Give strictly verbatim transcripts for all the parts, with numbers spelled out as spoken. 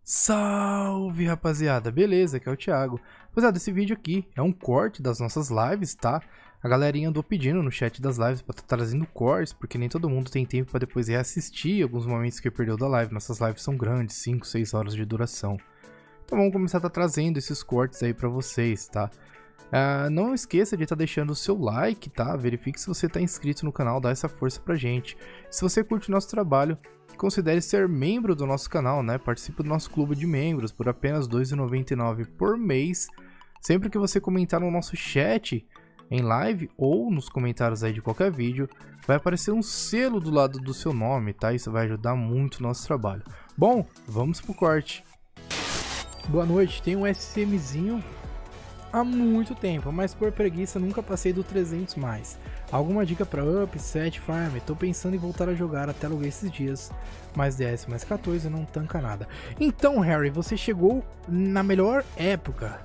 Salve, rapaziada, beleza? Aqui é o Thiago. Rapaziada, esse vídeo aqui é um corte das nossas lives, tá? A galerinha andou pedindo no chat das lives pra estar tá trazendo cortes, porque nem todo mundo tem tempo pra depois reassistir alguns momentos que perdeu da live. Nossas lives são grandes, cinco, seis horas de duração. Então vamos começar a estar tá trazendo esses cortes aí pra vocês, tá? Uh, não esqueça de estar tá deixando o seu like, tá? Verifique se você está inscrito no canal, dá essa força pra gente. Se você curte o nosso trabalho, considere ser membro do nosso canal, né? Participe do nosso clube de membros por apenas dois reais e noventa e nove centavos por mês. Sempre que você comentar no nosso chat em live ou nos comentários aí de qualquer vídeo, vai aparecer um selo do lado do seu nome, tá? Isso vai ajudar muito o nosso trabalho. Bom, vamos pro corte. Boa noite, tem um SMzinho há muito tempo, mas por preguiça nunca passei do trezentos mais. Alguma dica pra up, set, farm? Tô pensando em voltar a jogar, até logo esses dias. Mais D S, mais quatorze, não tanca nada. Então, Harry, você chegou na melhor época.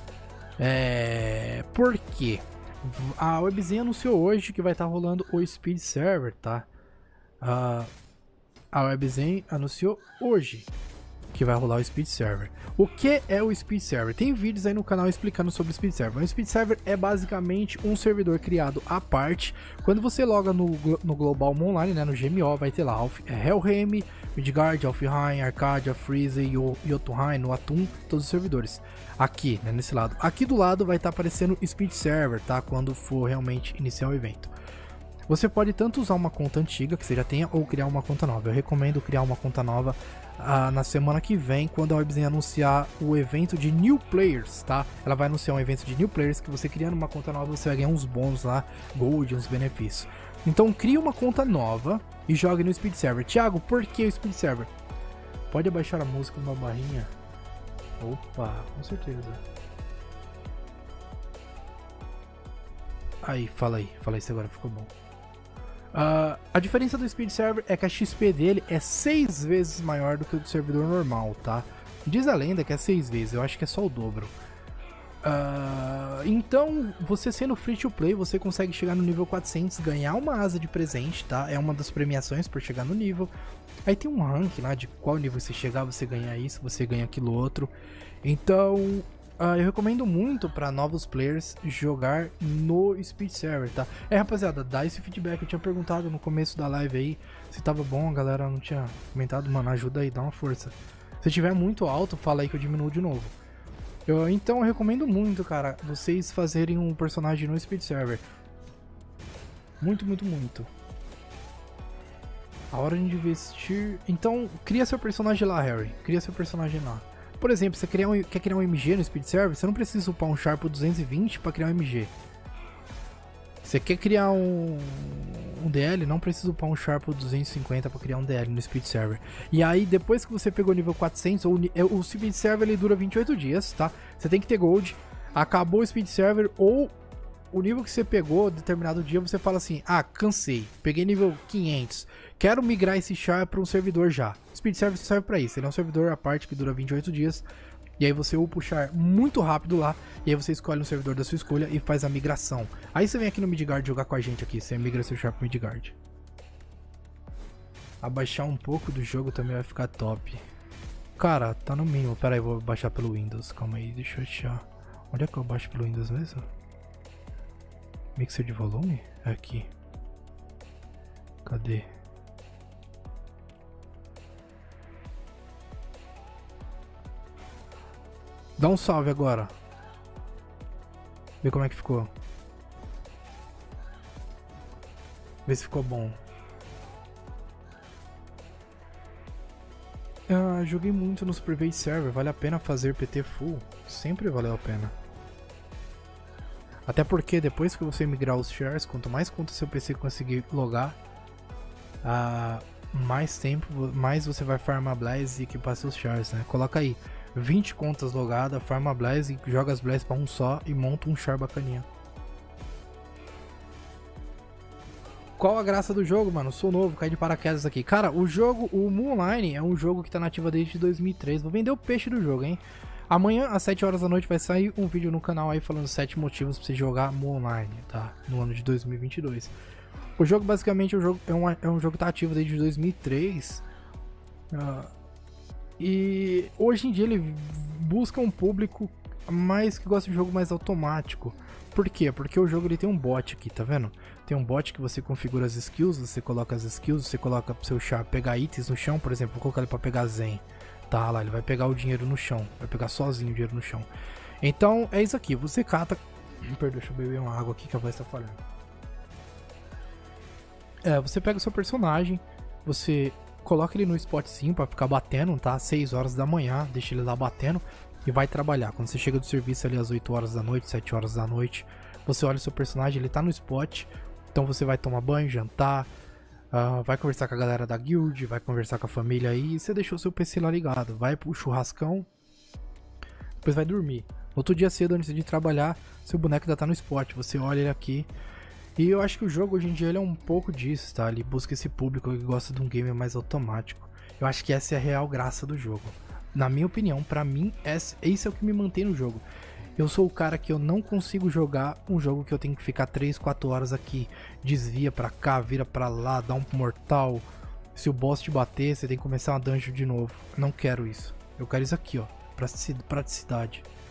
É... Por quê? A Webzinha anunciou hoje que vai estar tá rolando o Speed Server, tá? Uh, a Webzinha anunciou hoje que vai rolar o Speed Server. O que é o Speed Server? Tem vídeos aí no canal explicando sobre o Speed Server. O Speed Server é basicamente um servidor criado à parte. Quando você loga no, no Global Online, né, no G M O, vai ter lá Helheim, Midgard, Alfheim, Arcadia, Freeze, Jotunheim, no Atum, todos os servidores. Aqui, né, nesse lado. Aqui do lado vai estar tá aparecendo Speed Server, tá? Quando for realmente iniciar o evento. Você pode tanto usar uma conta antiga que você já tenha ou criar uma conta nova. Eu recomendo criar uma conta nova uh, na semana que vem, quando a Webzinha anunciar o evento de New Players, tá? Ela vai anunciar um evento de New Players que você criando uma conta nova, você vai ganhar uns bônus lá, gold, uns benefícios. Então crie uma conta nova e jogue no Speed Server. Thiago, por que o Speed Server? Pode abaixar a música numa barrinha? Opa, com certeza. Aí, fala aí, fala isso agora, ficou bom. Uh, a diferença do Speed Server é que a X P dele é seis vezes maior do que o do servidor normal, tá? Diz a lenda que é seis vezes, eu acho que é só o dobro. Uh, então, você sendo free to play, você consegue chegar no nível quatrocentos, ganhar uma asa de presente, tá? É uma das premiações por chegar no nível. Aí tem um rank lá de qual nível você chegar, você ganha isso, você ganha aquilo outro. Então... Uh, eu recomendo muito para novos players jogar no Speed Server, tá? É, rapaziada, dá esse feedback. Eu tinha perguntado no começo da live aí se tava bom, a galera não tinha comentado. Mano, ajuda aí, dá uma força. Se tiver muito alto, fala aí que eu diminuo de novo. Eu, então eu recomendo muito, cara, vocês fazerem um personagem no Speed Server. Muito, muito, muito. A hora de investir... Então, cria seu personagem lá, Harry. Cria seu personagem lá. Por exemplo, você quer, um, quer criar um M G no Speed Server, você não precisa upar um Sharp duzentos e vinte para criar um M G. Você quer criar um, um D L, não precisa upar um Sharp duzentos e cinquenta para criar um D L no Speed Server. E aí, depois que você pegou o nível quatrocentos, o, o Speed Server ele dura vinte e oito dias, tá? Você tem que ter Gold, acabou o Speed Server ou o nível que você pegou, determinado dia, você fala assim, ah, cansei, peguei nível quinhentos, quero migrar esse char para um servidor já. O Speed Server serve para isso, ele é um servidor à parte que dura vinte e oito dias, e aí você upa o char muito rápido lá, e aí você escolhe um servidor da sua escolha e faz a migração. Aí você vem aqui no Midgard jogar com a gente aqui, você migra seu char para Midgard. Abaixar um pouco do jogo também vai ficar top. Cara, tá no mínimo, pera aí, vou baixar pelo Windows, calma aí, deixa eu achar. Onde é que eu baixo pelo Windows mesmo? Mixer de volume? Aqui. Cadê? Dá um salve agora. Vê como é que ficou. Vê se ficou bom. Ah, joguei muito nos private server. Vale a pena fazer P T full? Sempre valeu a pena. Até porque depois que você migrar os shares, quanto mais conta seu P C conseguir logar, uh, mais tempo, mais você vai farmar Blaze e equipar seus shares, né? Coloca aí, vinte contas logadas, farma Blaze, joga as Blaze para um só e monta um char bacaninha. Qual a graça do jogo, mano? Sou novo, caí de paraquedas aqui. Cara, o jogo, o Mu Online é um jogo que tá nativo desde dois mil e três. Vou vender o peixe do jogo, hein? Amanhã, às sete horas da noite, vai sair um vídeo no canal aí falando sete motivos pra você jogar Mu Online, tá? No ano de dois mil e vinte e dois. O jogo, basicamente, é um jogo, é um, é um jogo que tá ativo desde dois mil e três. Uh, E hoje em dia ele busca um público mais que gosta de jogo mais automático. Por quê? Porque o jogo ele tem um bot aqui, tá vendo? Tem um bot que você configura as skills, você coloca as skills, você coloca pro seu char pegar itens no chão, por exemplo, vou colocar ele pra pegar zen. Tá lá, ele vai pegar o dinheiro no chão, vai pegar sozinho o dinheiro no chão. Então é isso aqui, você cata... Perdão, deixa eu beber uma água aqui que a voz tá falhando. É, você pega o seu personagem, você coloca ele no spotzinho pra ficar batendo, tá? seis horas da manhã, deixa ele lá batendo e vai trabalhar. Quando você chega do serviço ali às oito horas da noite, sete horas da noite, você olha o seu personagem, ele tá no spot, então você vai tomar banho, jantar, uh, vai conversar com a galera da guild, vai conversar com a família aí, e você deixou o seu P C lá ligado, vai pro churrascão, depois vai dormir. Outro dia cedo, antes de trabalhar, seu boneco ainda tá no spot, você olha ele aqui. E eu acho que o jogo hoje em dia ele é um pouco disso, tá? Ele busca esse público que gosta de um game mais automático. Eu acho que essa é a real graça do jogo. Na minha opinião, pra mim, esse é o que me mantém no jogo. Eu sou o cara que eu não consigo jogar um jogo que eu tenho que ficar três, quatro horas aqui. Desvia pra cá, vira pra lá, dá um mortal. Se o boss te bater, você tem que começar uma dungeon de novo. Não quero isso. Eu quero isso aqui, ó. Praticidade.